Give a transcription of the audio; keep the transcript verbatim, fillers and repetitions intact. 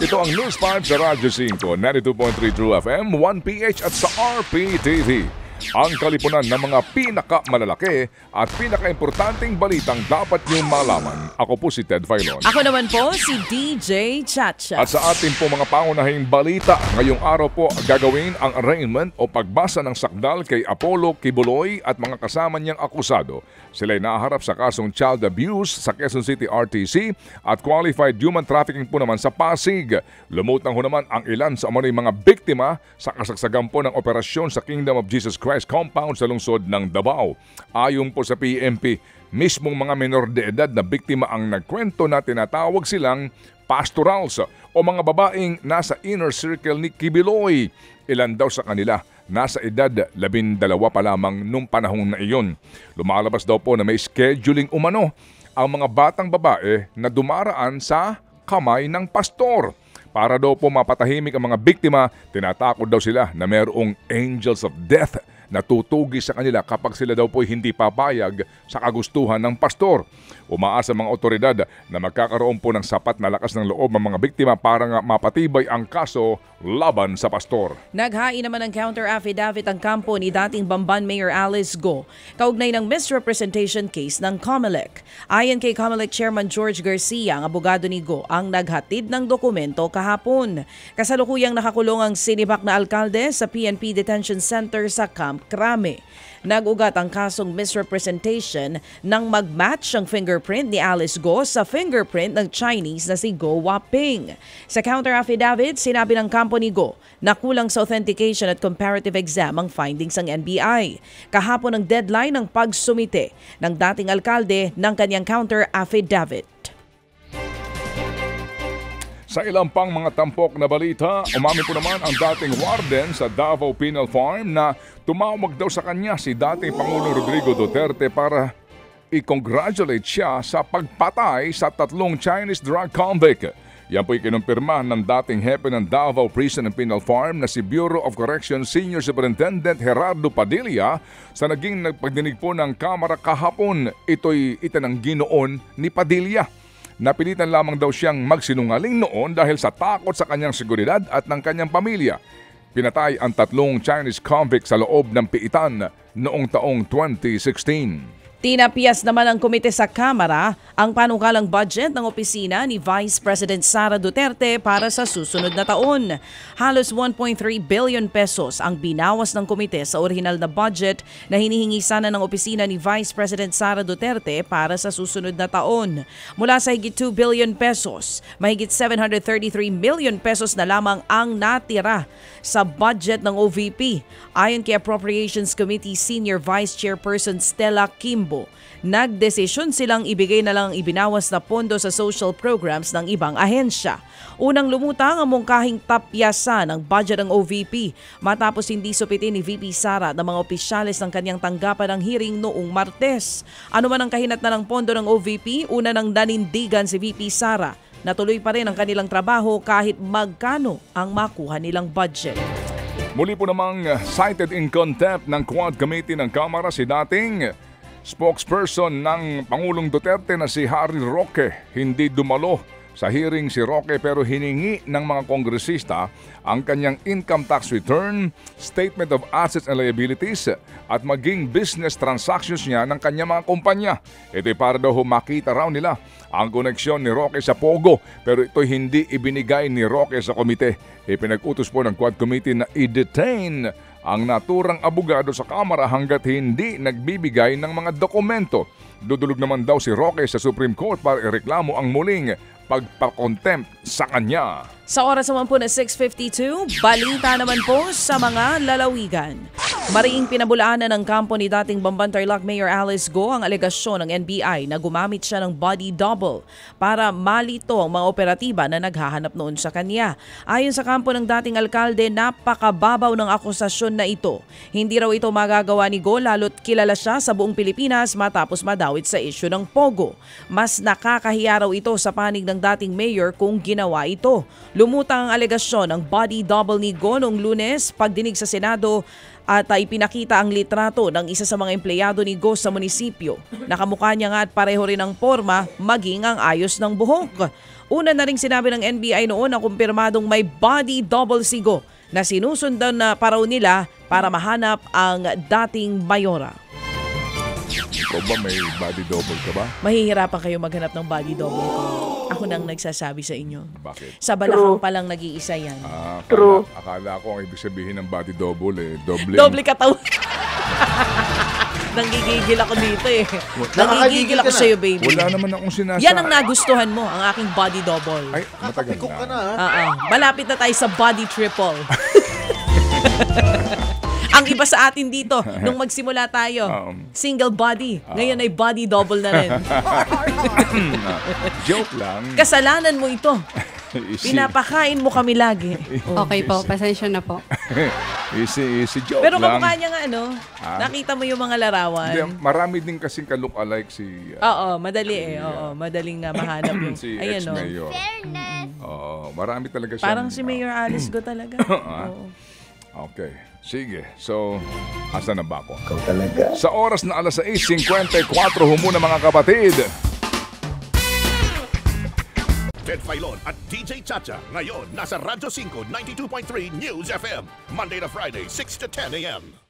Ito ang News five sa Radyo five, ninety-two point three True F M, one P H at sa R P T V. Ang kalipunan ng mga pinakamalalaki at pinakaimportanteng balitang dapat niyong malaman. Ako po si Ted Filon. Ako naman po si D J Chacha. At sa ating po mga pangunahing balita, ngayong araw po gagawin ang arraignment o pagbasa ng sakdal kay Apollo Kibuloy at mga kasama niyang akusado. Sila ay naharap sa kasong child abuse sa Quezon City R T C at qualified human trafficking po naman sa Pasig. Lumutang ho naman ang ilan sa umano'y mga biktima sa kasagsagan po ng operasyon sa Kingdom of Jesus Christ compound sa lungsod ng Davao. Ayon po sa P M P, mismong mga menor de edad na biktima ang nagkwento na tinatawag silang pastorals o mga babaeng nasa inner circle ni Kibuloy. Ilan daw sa kanila nasa edad labindalawa pa lamang nung panahon na iyon. Lumalabas daw po na may scheduling umano ang mga batang babae na dumaraan sa kamay ng pastor. Para daw po mapatahimik ang mga biktima, tinatakot daw sila na mayroong angels of death na tutugi sa kanila kapag sila daw po hindi papayag sa kagustuhan ng pastor. Umaasa mga otoridad na magkakaroon po ng sapat na lakas ng loob ng mga biktima para nga mapatibay ang kaso laban sa pastor. Naghain naman ng counter-affidavit ang kampo ni dating Bamban Mayor Alice Go kaugnay ng misrepresentation case ng COMELEC. Ayon kay COMELEC Chairman George Garcia, ang abogado ni Go ang naghatid ng dokumento kahapon. Kasalukuyang nakakulong ang sinibak na alkalde sa P N P Detention Center sa Camp Crame. Nag-ugat ang kasong misrepresentation nang mag-match ang fingerprint ni Alice Go sa fingerprint ng Chinese na si Go Waping. Sa counter-affidavit, sinabi ng kampo ni Go na kulang sa authentication at comparative exam ang findings ng N B I. Kahapon ang deadline ng pagsumite ng dating alkalde ng kanyang counter-affidavit. Sa ilang pang mga tampok na balita, umamin po naman ang dating warden sa Davao Penal Farm na tumawag daw sa kanya si dating Pangulong Rodrigo Duterte para i-congratulate siya sa pagpatay sa tatlong Chinese drug convict. Yan po'y kinumpirma ng dating hepe ng Davao Prison and Penal Farm na si Bureau of Corrections Senior Superintendent Gerardo Padilla sa naging nagpagdinig po ng Kamara kahapon. Ito'y itinanggi noon ni Padilla. Napilitan lamang daw siyang magsinungaling noon dahil sa takot sa kanyang seguridad at ng kanyang pamilya. Pinatay ang tatlong Chinese convict sa loob ng piitan noong taong twenty sixteen. Tinapiyas naman ng komite sa Kamara ang panukalang budget ng opisina ni Vice President Sara Duterte para sa susunod na taon. Halos one point three billion pesos ang binawas ng komite sa orihinal na budget na hinihingi sana ng opisina ni Vice President Sara Duterte para sa susunod na taon. Mula sa higit two billion pesos, mahigit seven hundred thirty-three million pesos na lamang ang natira sa budget ng O V P. Ayon kay Appropriations Committee Senior Vice Chairperson Stella Kimbo, nagdesisyon silang ibigay na lang ang ibinawas na pondo sa social programs ng ibang ahensya. Unang lumutang ang mungkahing tapyasan ng budget ng O V P matapos hindi supitin ni V P Sara ng mga opisyales ng kanyang tanggapan ng hearing noong Martes. Ano man ang kahinatnan ng pondo ng O V P, una nang nanindigan si V P Sara. Natuloy pa rin ang kanilang trabaho kahit magkano ang makuha nilang budget. Muli po namang cited in contempt ng Quad Committee ng Kamara si dating spokesperson ng Pangulong Duterte na si Harry Roque. Hindi dumalo sa hearing si Roque pero hiningi ng mga kongresista ang kanyang income tax return, statement of assets and liabilities at maging business transactions niya ng kanyang mga kumpanya. Ito'y para daw makita raw nila ang koneksyon ni Roque sa Pogo pero ito'y hindi ibinigay ni Roque sa komite. Ipinag-utos po ng Quad Committee na i-detain ang naturang abogado sa Kamara hanggat hindi nagbibigay ng mga dokumento. Dudulog naman daw si Roque sa Supreme Court para ireklamo ang muling pagpakontempt sa kanya. Sa oras naman po na six fifty-two, balita naman po sa mga lalawigan. Mariing pinabulaanan ng kampo ni dating Bamban Tarlac Mayor Alice Go ang alegasyon ng N B I na gumamit siya ng body double para malito ang mga operatiba na naghahanap noon sa kanya. Ayon sa kampo ng dating alkalde, napakababaw ng akusasyon na ito. Hindi raw ito magagawa ni Go lalo't kilala siya sa buong Pilipinas matapos madawit sa isyu ng Pogo. Mas nakakahiya raw ito sa panig ng dating mayor kung ginawa ito. Lumutang ang alegasyon ng body double ni Go noong Lunes pagdinig sa Senado at uh, ipinakita ang litrato ng isa sa mga empleyado ni Go sa munisipyo. Nakamukha niya nga at pareho rin ang forma maging ang ayos ng buhok. Una na ring sinabi ng N B I noon na kumpirmadong may body double sigo na sinusundan na paraw nila para mahanap ang dating mayora. Ikaw ba may body double ka ba? Mahihirapan kayo maghanap ng body double ko. Ako nang nagsasabi sa inyo. Bakit? Sa balakang pa lang nag-iisa yan. Ah, akala, True. akala ko ang ibig sabihin ng body double eh. Doble. Doble katawan. Nanggigigil ako dito eh. Nanggigigil ako ka na. sa'yo, baby. Wala naman akong sinasa. Yan ang nagustuhan mo, ang aking body double. Ay, matagal Kapikok ka na. na, ha? Oo. Malapit na tayo sa body triple. Ang iba sa atin dito, nung magsimula tayo, Um, single body. Ngayon ay body double na rin. Joke lang. Kasalanan mo ito. Easy, Pinapakain mo kami lagi. Okay po, pasensya na po. easy, easy joke Pero lang. kamukha niya nga ano, Ah. nakita mo yung mga larawan. Hindi, marami din kasing ka-look-alike si... uh, Oo, madali eh. Oo, madaling nga mahanap yung... si Ayan o. ex-mayor. Oo, marami talaga siya. Parang si Mayor Alice Go talaga. Oo. Okay. Sige. So, asa na ba ako? Ikaw talaga. Sa oras na alas sais fifty-four humuna mga kapatid. Ted Filon at D J Chacha. Ngayon, nasa Radyo five ninety-two point three News F M. Monday to Friday, six to ten a m